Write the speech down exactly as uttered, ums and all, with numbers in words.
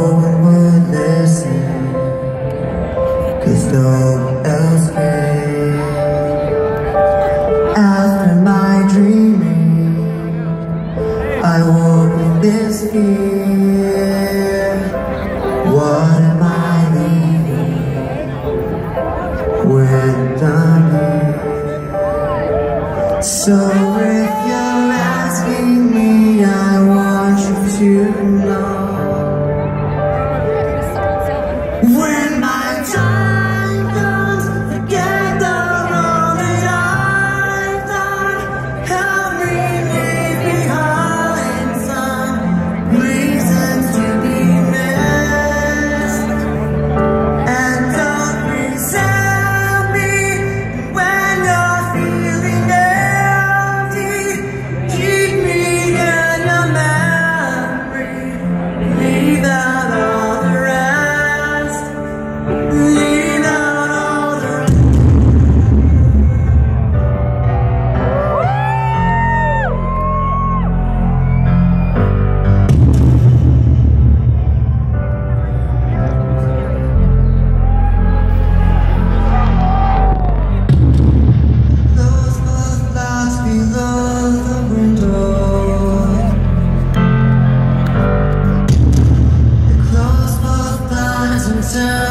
one would listen, 'cause no one else can. After my dreaming, I woke with this fear. What am I leaving when I'm here? So if you're asking me, I want you to know, when my time comes, forget the wrong that I've done. Help me leave behind some reasons to be missed, and don't resent me when you're feeling empty. Keep me in your memory, leave out all the rest, leave out all the rest. Those both lights below the window, close both blinds and turn